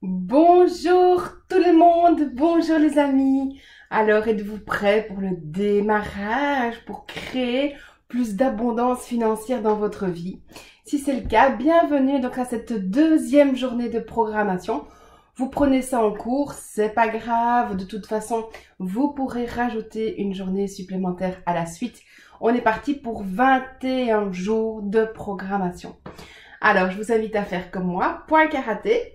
Bonjour tout le monde, bonjour les amis. Alors êtes-vous prêts pour le démarrage, pour créer plus d'abondance financière dans votre vie? Si c'est le cas, bienvenue donc à cette deuxième journée de programmation. Vous prenez ça en cours, c'est pas grave, de toute façon, vous pourrez rajouter une journée supplémentaire à la suite. On est parti pour 21 jours de programmation. Alors, je vous invite à faire comme moi, point karaté.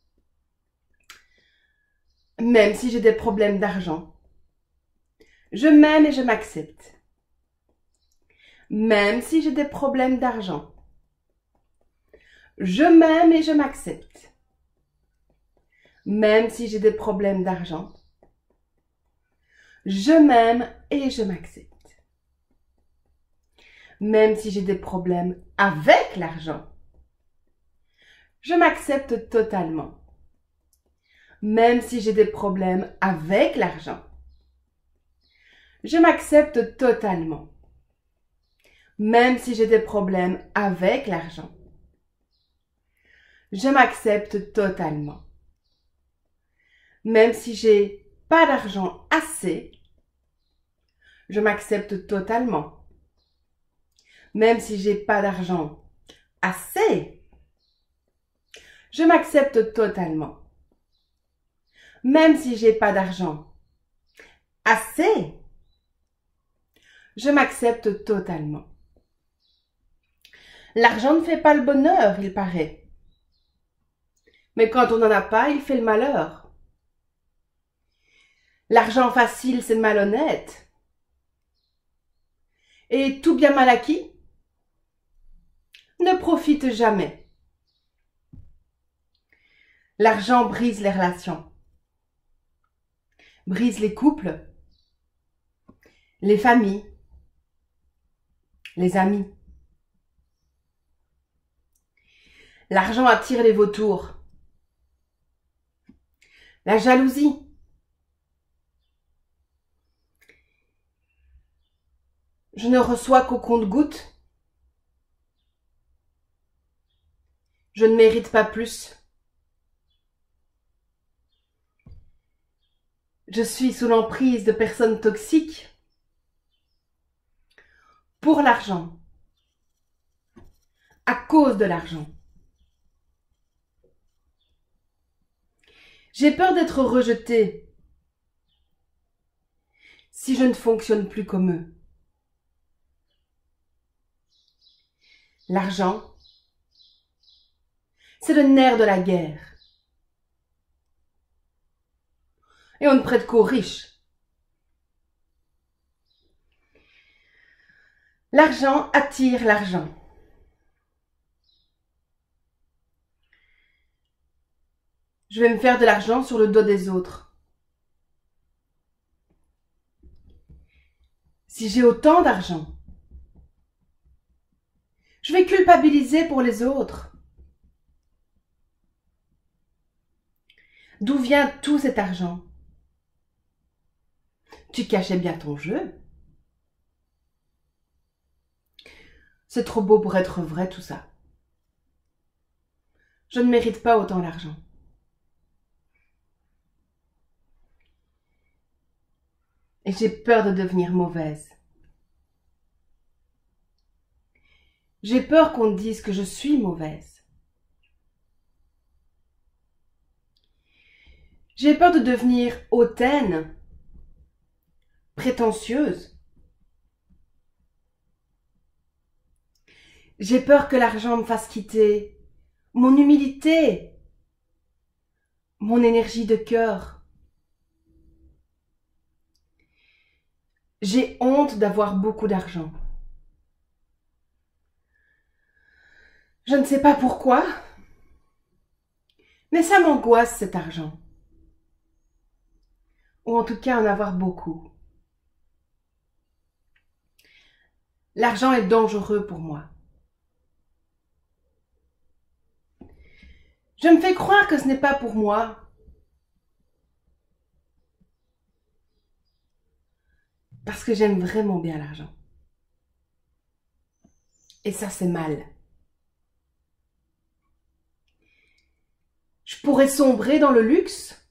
Même si j'ai des problèmes d'argent, je m'aime et je m'accepte. Même si j'ai des problèmes d'argent, je m'aime et je m'accepte. Même si j'ai des problèmes d'argent, je m'aime et je m'accepte. Même si j'ai des problèmes avec l'argent, je m'accepte totalement. Même si j'ai des problèmes avec l'argent, je m'accepte totalement. Même si j'ai des problèmes avec l'argent, je m'accepte totalement. Même si j'ai pas d'argent assez, je m'accepte totalement. Même si j'ai pas d'argent assez, je m'accepte totalement. Même si j'ai pas d'argent assez, je m'accepte totalement. L'argent ne fait pas le bonheur, il paraît. Mais quand on n'en a pas, il fait le malheur. L'argent facile, c'est malhonnête. Et tout bien mal acquis ne profite jamais. L'argent brise les relations, brise les couples, les familles, les amis. L'argent attire les vautours, la jalousie. Je ne reçois qu'au compte-gouttes. Je ne mérite pas plus. Je suis sous l'emprise de personnes toxiques pour l'argent, à cause de l'argent. J'ai peur d'être rejetée si je ne fonctionne plus comme eux. L'argent, c'est le nerf de la guerre. Et on ne prête qu'aux riches. L'argent attire l'argent. Je vais me faire de l'argent sur le dos des autres. Si j'ai autant d'argent, je vais culpabiliser pour les autres. D'où vient tout cet argent? Tu cachais bien ton jeu. C'est trop beau pour être vrai tout ça. Je ne mérite pas autant d'argent. Et j'ai peur de devenir mauvaise. J'ai peur qu'on dise que je suis mauvaise. J'ai peur de devenir hautaine, prétentieuse. J'ai peur que l'argent me fasse quitter mon humilité, mon énergie de cœur. J'ai honte d'avoir beaucoup d'argent. Je ne sais pas pourquoi, mais ça m'angoisse cet argent. Ou en tout cas en avoir beaucoup. L'argent est dangereux pour moi. Je me fais croire que ce n'est pas pour moi. Parce que j'aime vraiment bien l'argent. Et ça, c'est mal. Je pourrais sombrer dans le luxe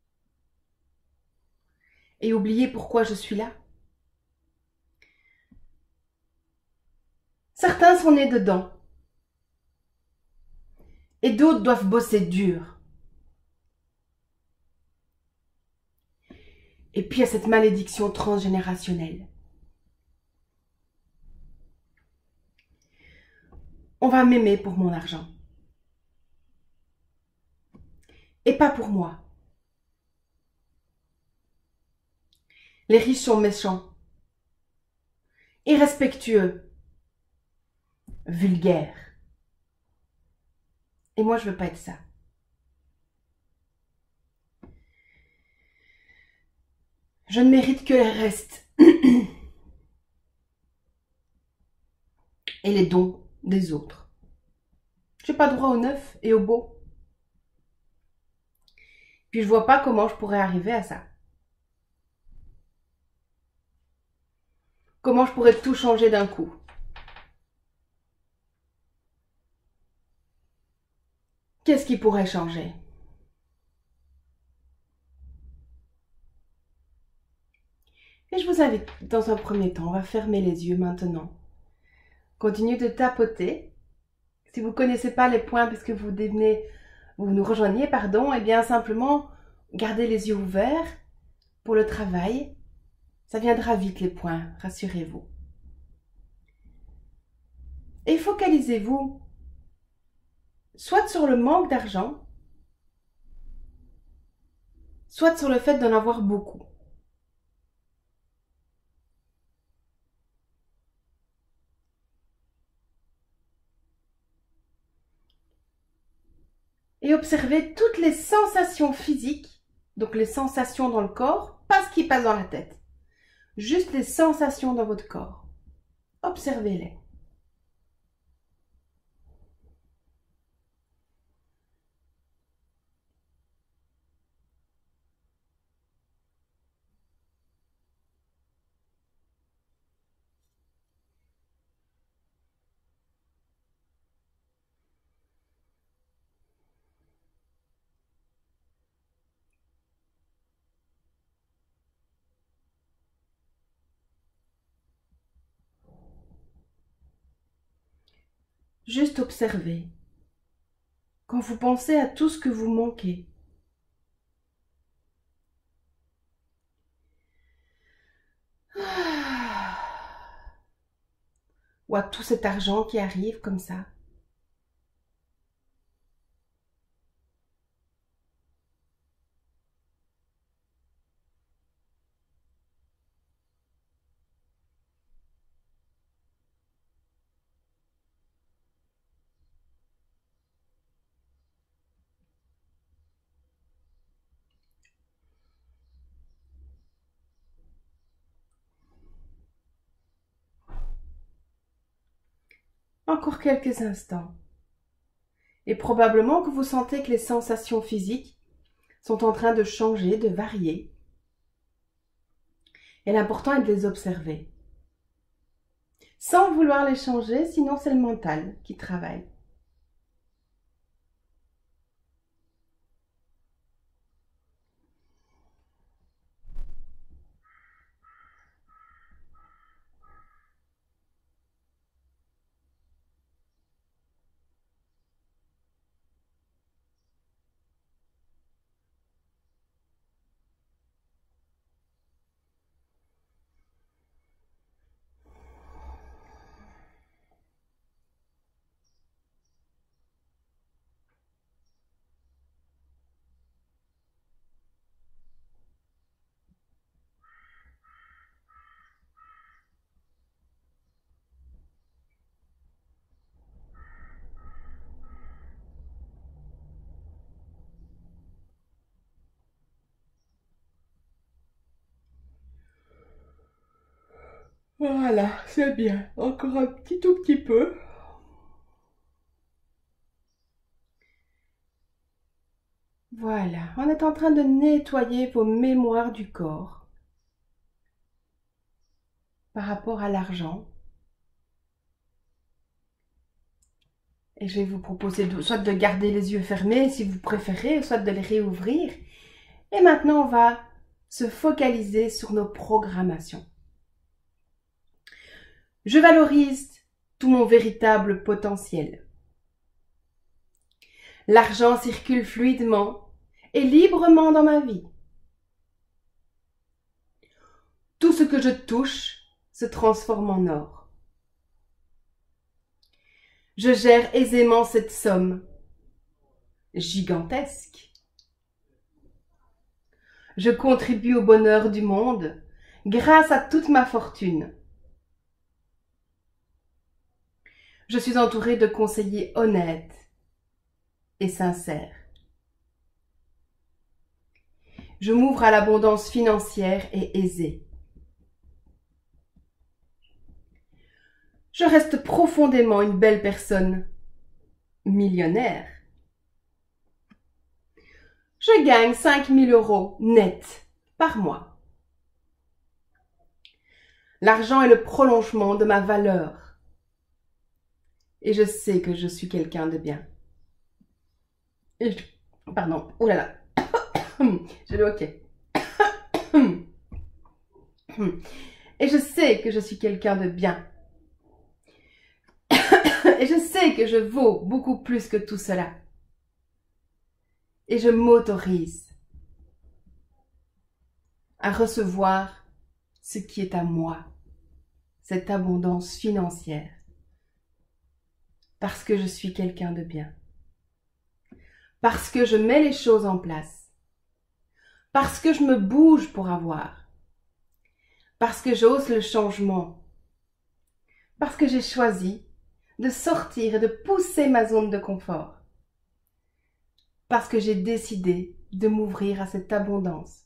et oublier pourquoi je suis là. Certains sont nés dedans et d'autres doivent bosser dur. Et puis il y a cette malédiction transgénérationnelle. On va m'aimer pour mon argent. Et pas pour moi. Les riches sont méchants, irrespectueux, vulgaires. Et moi, je veux pas être ça. Je ne mérite que les restes et les dons des autres. J'ai pas droit au neuf et au beau. Puis je vois pas comment je pourrais arriver à ça. Comment je pourrais tout changer d'un coup. Qu'est-ce qui pourrait changer? Et je vous invite, dans un premier temps, on va fermer les yeux maintenant. Continuez de tapoter. Si vous ne connaissez pas les points puisque vous nous rejoignez, pardon, et bien simplement gardez les yeux ouverts pour le travail. Ça viendra vite les points, rassurez-vous. Et focalisez-vous soit sur le manque d'argent, soit sur le fait d'en avoir beaucoup. Et observez toutes les sensations physiques, donc les sensations dans le corps, pas ce qui passe dans la tête. Juste les sensations dans votre corps. Observez-les. Juste observez. Quand vous pensez à tout ce que vous manquez. Ou à tout cet argent qui arrive comme ça. Encore quelques instants. Et probablement que vous sentez que les sensations physiques sont en train de changer, de varier. Et l'important est de les observer. Sans vouloir les changer, sinon c'est le mental qui travaille. Voilà, c'est bien. Encore un tout petit peu. Voilà, on est en train de nettoyer vos mémoires du corps par rapport à l'argent. Et je vais vous proposer soit de garder les yeux fermés si vous préférez, soit de les réouvrir. Et maintenant, on va se focaliser sur nos programmations. Je valorise tout mon véritable potentiel. L'argent circule fluidement et librement dans ma vie. Tout ce que je touche se transforme en or. Je gère aisément cette somme gigantesque. Je contribue au bonheur du monde grâce à toute ma fortune. Je suis entourée de conseillers honnêtes et sincères. Je m'ouvre à l'abondance financière et aisée. Je reste profondément une belle personne, millionnaire. Je gagne 5 000 € net par mois. L'argent est le prolongement de ma valeur. Et je sais que je suis quelqu'un de bien. Pardon, oh là là. J'ai le hoquet. Et je sais que je suis quelqu'un de bien. Et je sais que je vaux beaucoup plus que tout cela. Et je m'autorise à recevoir ce qui est à moi, cette abondance financière, parce que je suis quelqu'un de bien, parce que je mets les choses en place, parce que je me bouge pour avoir, parce que j'ose le changement, parce que j'ai choisi de sortir et de pousser ma zone de confort, parce que j'ai décidé de m'ouvrir à cette abondance,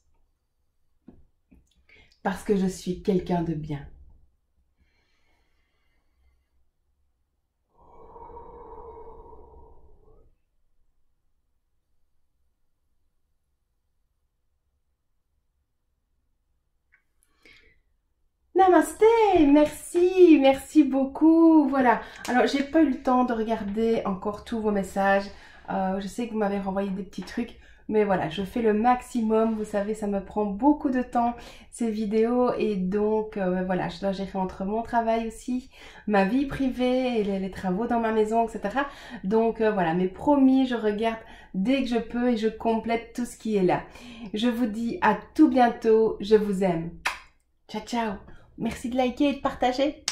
parce que je suis quelqu'un de bien. Namasté, merci beaucoup. Voilà, alors j'ai pas eu le temps de regarder encore tous vos messages. Je sais que vous m'avez renvoyé des petits trucs, mais voilà, je fais le maximum. Vous savez, ça me prend beaucoup de temps ces vidéos et donc voilà, je dois gérer entre mon travail aussi, ma vie privée et les travaux dans ma maison, etc. Donc voilà, mais promis, je regarde dès que je peux et je complète tout ce qui est là. Je vous dis à tout bientôt, je vous aime. Ciao, ciao. Merci de liker et de partager.